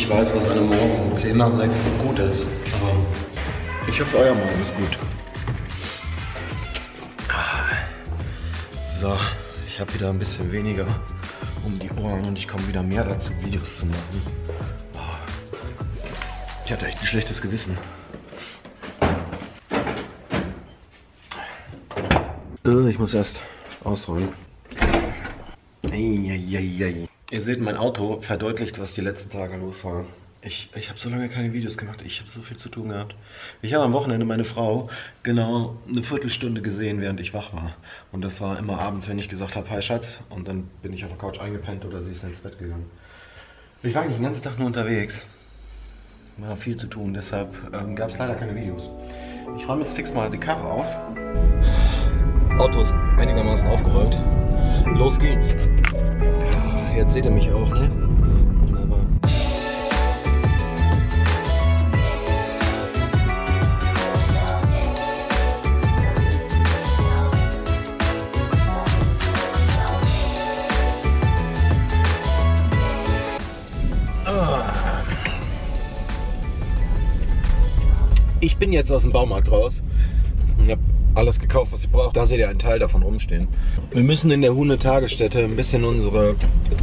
Ich weiß, was an einem Morgen um 10 nach 6 gut ist, aber ich hoffe, euer Morgen ist gut. So, ich habe wieder ein bisschen weniger um die Ohren und ich komme wieder mehr dazu, Videos zu machen. Ich hatte echt ein schlechtes Gewissen. Ich muss erst ausräumen. Ihr seht, mein Auto verdeutlicht, was die letzten Tage los war. Ich habe so lange keine Videos gemacht, ich habe so viel zu tun gehabt. Ich habe am Wochenende meine Frau genau eine Viertelstunde gesehen, während ich wach war. Und das war immer abends, wenn ich gesagt habe, hi Schatz, und dann bin ich auf der Couch eingepennt oder sie ist ins Bett gegangen. Ich war eigentlich den ganzen Tag nur unterwegs. War viel zu tun, deshalb gab es leider keine Videos. Ich räume jetzt fix mal die Karre auf. Auto ist einigermaßen aufgeräumt. Los geht's. Ja, jetzt seht ihr mich auch, ne? Wunderbar. Ich bin jetzt aus dem Baumarkt raus und habe alles gekauft, was ich brauche. Da seht ihr einen Teil davon rumstehen. Wir müssen in der Hunde-Tagesstätte ein bisschen unsere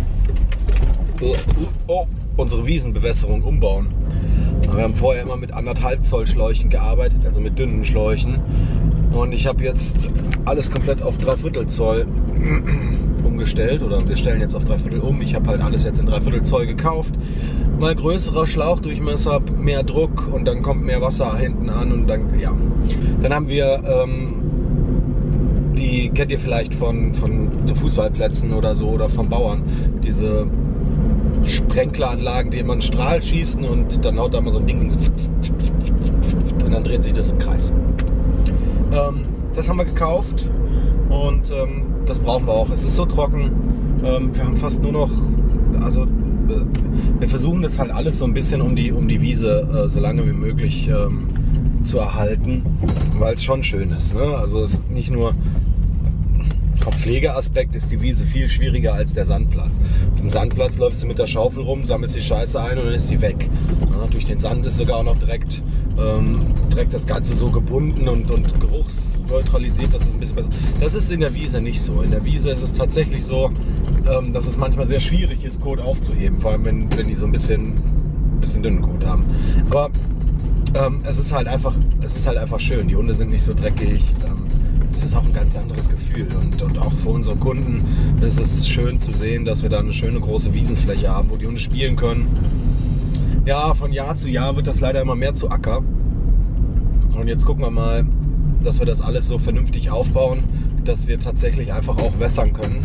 Wiesenbewässerung umbauen. Wir haben vorher immer mit 1,5 Zoll Schläuchen gearbeitet, also mit dünnen Schläuchen. Und ich habe jetzt alles komplett auf 3/4 Zoll umgestellt, oder wir stellen jetzt auf 3/4 um. Ich habe halt alles jetzt in 3/4 Zoll gekauft. Mal größerer Schlauchdurchmesser, mehr Druck und dann kommt mehr Wasser hinten an und dann, ja. Dann haben wir, die kennt ihr vielleicht von zu Fußballplätzen oder so oder vom Bauern, diese Sprenkleranlagen, die immer einen Strahl schießen und dann haut da immer so ein Ding und dann dreht sich das im Kreis. Das haben wir gekauft und das brauchen wir auch. Es ist so trocken, wir haben fast nur noch, also wir versuchen das halt alles so ein bisschen um die Wiese so lange wie möglich zu erhalten, weil es schon schön ist, ne? Also es ist nicht nur vom Pflegeaspekt ist die Wiese viel schwieriger als der Sandplatz. Auf dem Sandplatz läufst du mit der Schaufel rum, sammelst die Scheiße ein und dann ist sie weg. Ja, durch den Sand ist sogar auch noch direkt das Ganze so gebunden und geruchsneutralisiert, dass es ein bisschen besser. Das ist in der Wiese nicht so. In der Wiese ist es tatsächlich so, dass es manchmal sehr schwierig ist, Kot aufzuheben, vor allem wenn die so ein bisschen dünnen Kot haben. Aber es ist halt einfach schön. Die Hunde sind nicht so dreckig. Es ist auch ein ganz anderes Gefühl und auch für unsere Kunden ist es schön zu sehen, dass wir da eine schöne große Wiesenfläche haben, wo die Hunde spielen können. Ja, von Jahr zu Jahr wird das leider immer mehr zu Acker. Und jetzt gucken wir mal, dass wir das alles so vernünftig aufbauen, dass wir tatsächlich einfach auch wässern können.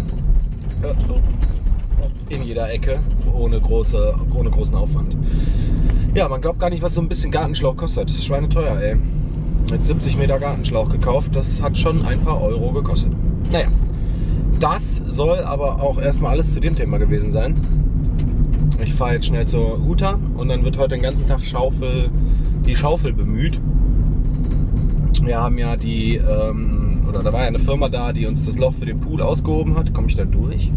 In jeder Ecke, ohne großen Aufwand. Ja, man glaubt gar nicht, was so ein bisschen Gartenschlauch kostet. Das ist schweineteuer, ey. Mit 70 Meter Gartenschlauch gekauft, das hat schon ein paar Euro gekostet. Naja, das soll aber auch erstmal alles zu dem Thema gewesen sein. Ich fahre jetzt schnell zur Huta und dann wird heute den ganzen Tag die Schaufel bemüht. Wir haben ja da war ja eine Firma da, die uns das Loch für den Pool ausgehoben hat. Komme ich da durch?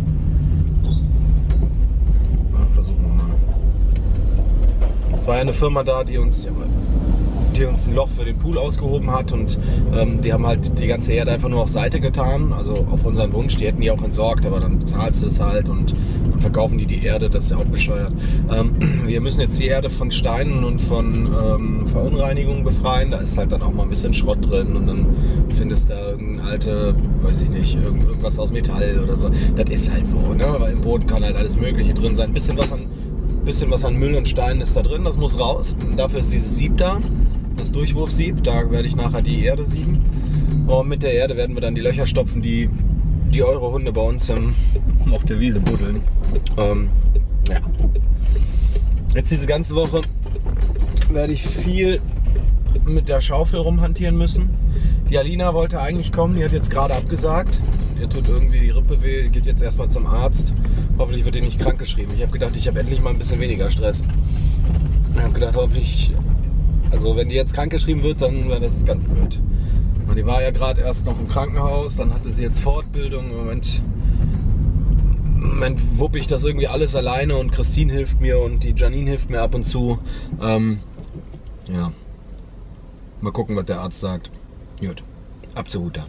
Ja, versuchen wir mal. Es war ja eine Firma da, die uns ein Loch für den Pool ausgehoben hat und die haben halt die ganze Erde einfach nur auf Seite getan, also auf unseren Wunsch. Die hätten die auch entsorgt, aber dann bezahlst du es halt und dann verkaufen die Erde, das ist ja auch bescheuert. Wir müssen jetzt die Erde von Steinen und von Verunreinigungen befreien, da ist halt dann auch mal ein bisschen Schrott drin und dann findest du da irgendeine alte, weiß ich nicht, irgendwas aus Metall oder so. Das ist halt so, ne? Weil im Boden kann halt alles Mögliche drin sein. Ein bisschen was an Müll und Steinen ist da drin, das muss raus. Und dafür ist dieses Sieb da. Das Durchwurfsieb, da werde ich nachher die Erde sieben und mit der Erde werden wir dann die Löcher stopfen, die eure Hunde bei uns auf der Wiese buddeln. Ja. Jetzt diese ganze Woche werde ich viel mit der Schaufel rumhantieren müssen. Die Alina wollte eigentlich kommen, die hat jetzt gerade abgesagt. Ihr tut irgendwie die Rippe weh, geht jetzt erstmal zum Arzt. Hoffentlich wird die nicht krank geschrieben. Ich habe gedacht, ich habe endlich mal ein bisschen weniger Stress. Ich habe gedacht, hoffentlich. Also wenn die jetzt krankgeschrieben wird, dann wäre das ganz blöd. Und die war ja gerade erst noch im Krankenhaus, dann hatte sie jetzt Fortbildung. Im Moment Moment wuppe ich das irgendwie alles alleine und Christine hilft mir und die Janine hilft mir ab und zu. Ja, mal gucken, was der Arzt sagt. Gut, ab zur Huta.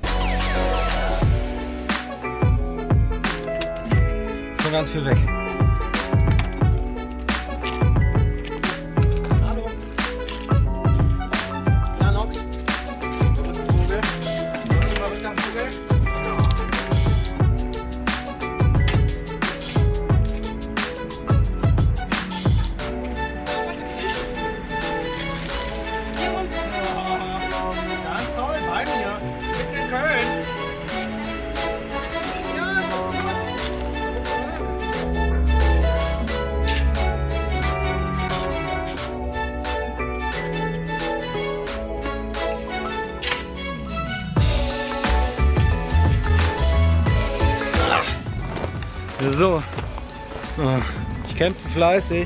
Schon ganz viel weg. Hallo. Ja, Nox. So, ich kämpfe fleißig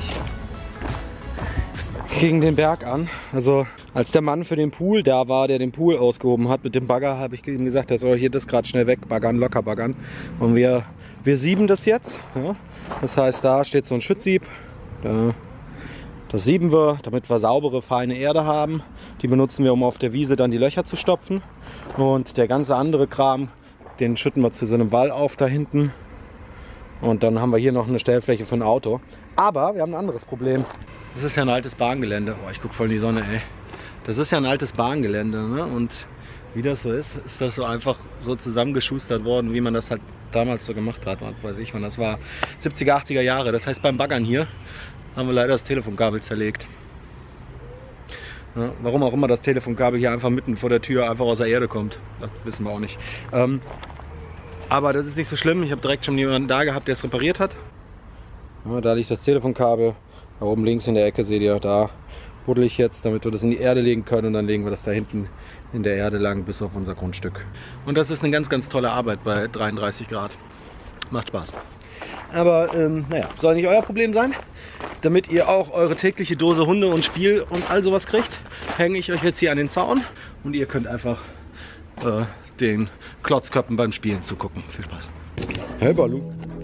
gegen den Berg an. Also als der Mann für den Pool da war, der den Pool ausgehoben hat mit dem Bagger, habe ich ihm gesagt, er soll hier das gerade schnell wegbaggern, locker baggern. Und wir sieben das jetzt. Ja. Das heißt, da steht so ein Schüttsieb. Das sieben wir, damit wir saubere, feine Erde haben. Die benutzen wir, um auf der Wiese dann die Löcher zu stopfen. Und der ganze andere Kram, den schütten wir zu so einem Wall auf da hinten. Und dann haben wir hier noch eine Stellfläche für ein Auto. Aber wir haben ein anderes Problem. Das ist ja ein altes Bahngelände. Oh, ich gucke voll in die Sonne, ey. Das ist ja ein altes Bahngelände, ne? Und wie das so ist das so einfach so zusammengeschustert worden, wie man das halt damals so gemacht hat. Weiß ich, wann das war. 70er, 80er Jahre. Das heißt, beim Baggern hier haben wir leider das Telefonkabel zerlegt. Ja, warum auch immer das Telefonkabel hier einfach mitten vor der Tür einfach aus der Erde kommt. Das wissen wir auch nicht. Aber das ist nicht so schlimm. Ich habe direkt schon jemanden da gehabt, der es repariert hat. Ja, da liegt das Telefonkabel. Da oben links in der Ecke seht ihr, da buddel ich jetzt, damit wir das in die Erde legen können. Und dann legen wir das da hinten in der Erde lang bis auf unser Grundstück. Und das ist eine ganz, ganz tolle Arbeit bei 33 Grad. Macht Spaß. Aber naja, soll nicht euer Problem sein. Damit ihr auch eure tägliche Dose Hunde und Spiel und all sowas kriegt, hänge ich euch jetzt hier an den Zaun. Und ihr könnt einfach den Klotzköppen beim Spielen zugucken. Viel Spaß. Hey Balu.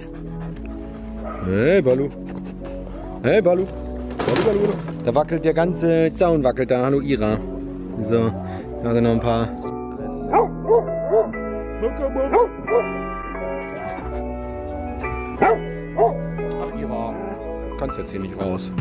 Hey Balu. Hey Balu. Balu, Balu, Balu. Da wackelt der ganze Zaun, wackelt da. Hallo Ira. So, da sind noch ein paar. Ach Ira, kannst jetzt hier nicht raus.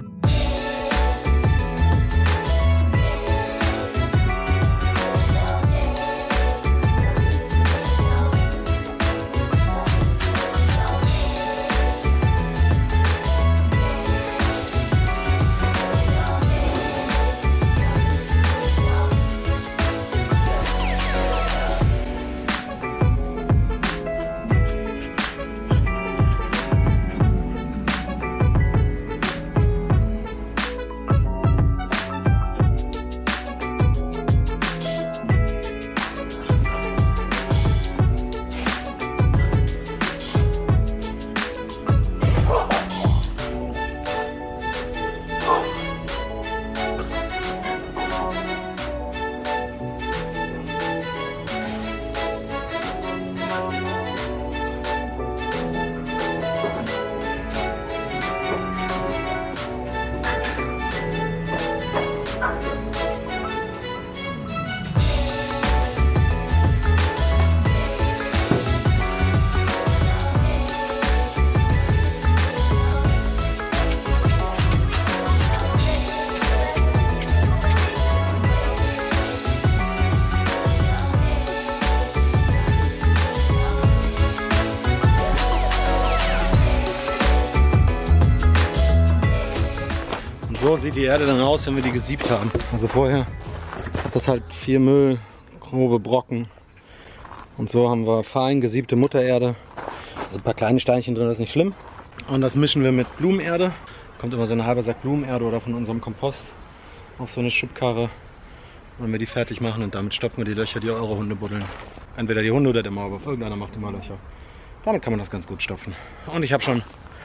So sieht die Erde dann aus, wenn wir die gesiebt haben. Also vorher hat das halt viel Müll, grobe Brocken. Und so haben wir fein gesiebte Muttererde. Da sind ein paar kleine Steinchen drin, das ist nicht schlimm. Und das mischen wir mit Blumenerde. Kommt immer so ein halber Sack Blumenerde oder von unserem Kompost auf so eine Schubkarre. Und wir die fertig machen und damit stopfen wir die Löcher, die eure Hunde buddeln. Entweder die Hunde oder der Maulwurf. Irgendeiner macht immer Löcher. Damit kann man das ganz gut stopfen. Und ich habe schon,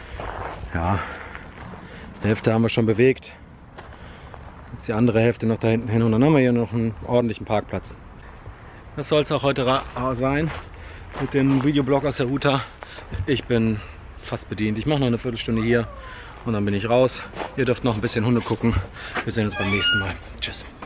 ja, die Hälfte haben wir schon bewegt. Jetzt die andere Hälfte noch da hinten hin und dann haben wir hier noch einen ordentlichen Parkplatz. Das soll es auch heute sein mit dem Videoblog aus der Huta. Ich bin fast bedient. Ich mache noch eine Viertelstunde hier und dann bin ich raus. Ihr dürft noch ein bisschen Hunde gucken. Wir sehen uns beim nächsten Mal. Tschüss.